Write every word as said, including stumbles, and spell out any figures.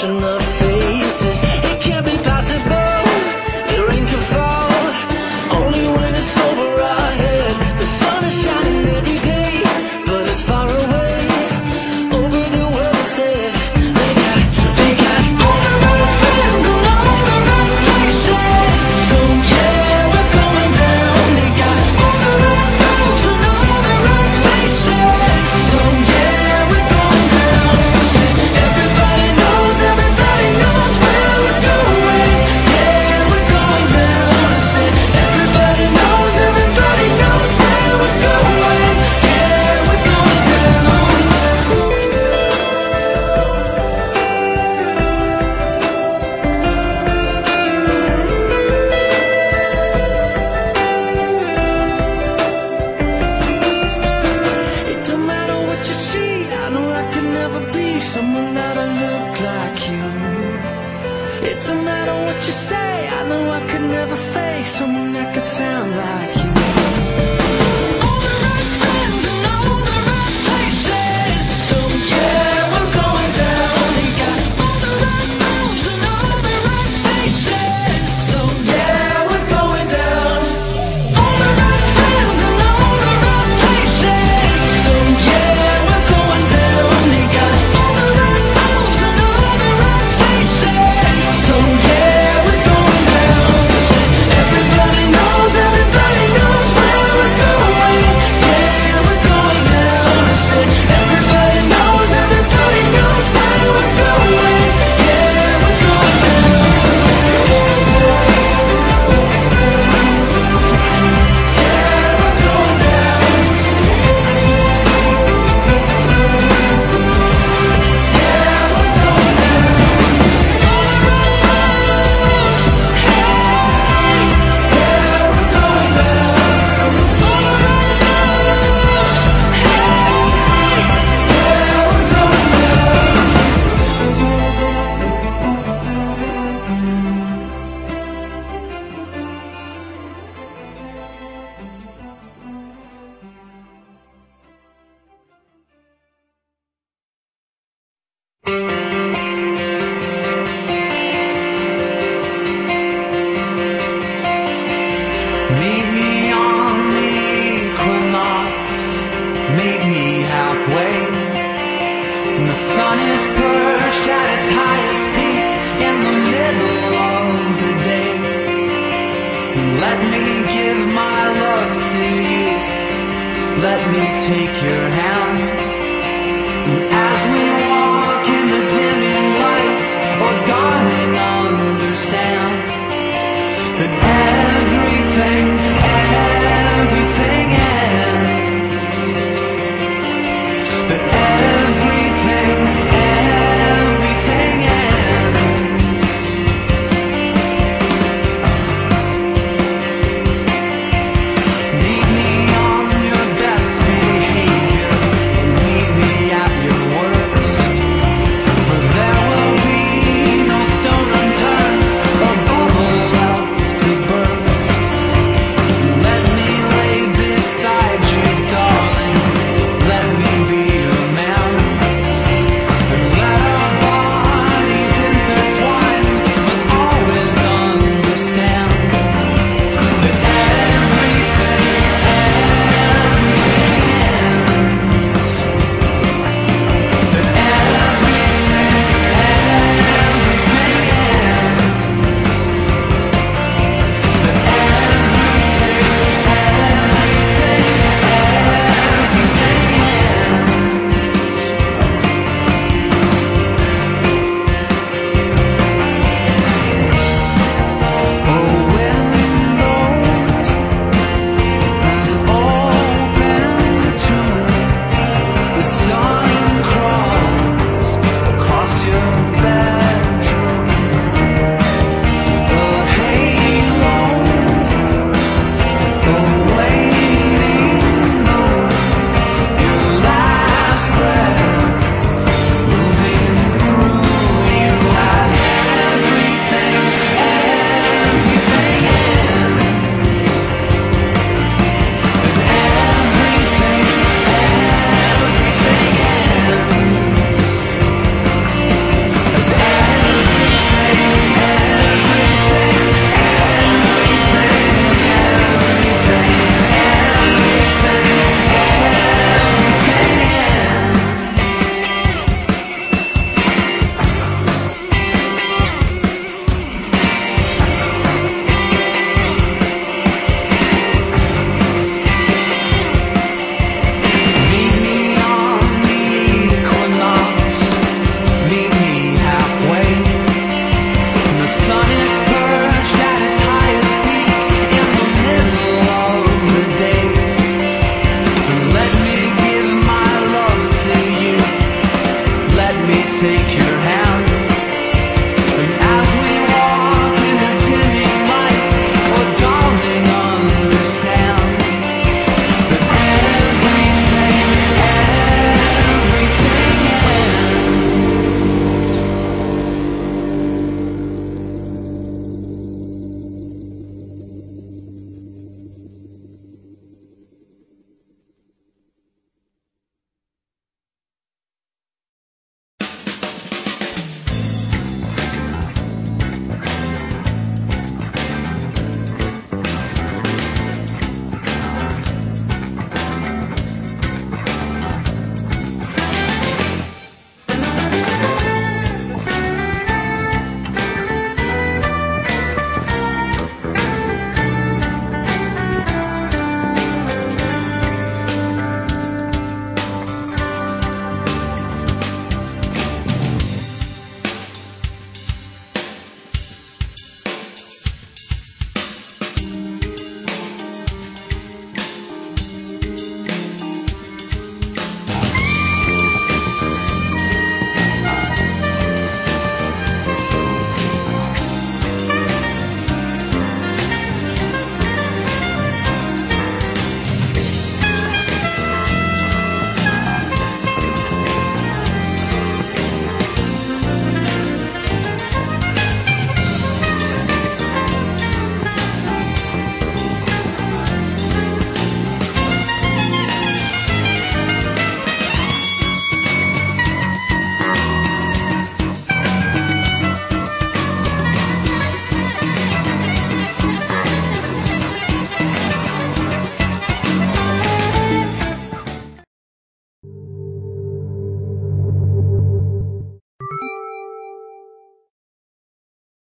ocean of faces. It can't be possible, the rain can fall only when it's over our heads. The sun is shining every day, but it's far away over the world instead. They got, they got all the right friends and all the right places. So yeah, we're going down. They got all the right roads and all the right places. So yeah, we're going down. Everybody knows, everybody knows where we're going. Yeah, we're going down. Everybody knows, everybody knows where we're going. Yeah, we're going down. It don't matter what you see, I know I could never be someone that'll look like you. It don't matter what you say, I know I could never face someone that could sound like you. All the right friends and all the right places. So yeah, we're going down. They got all the right moves and all the right faces. So yeah, we're going down. All the right friends and all the right places. So yeah, we're going down. They got all the right moves and all the right faces. So yeah, we're going down. Everybody knows, everybody knows where we're going. Yeah, we're going down. Everybody knows, everybody knows where we're going. Yeah, we're going down. Meet me on the equinox, meet me halfway. And the sun is perched at its highest peak in the middle of the day. Let me give my love to you, let me take your hand. And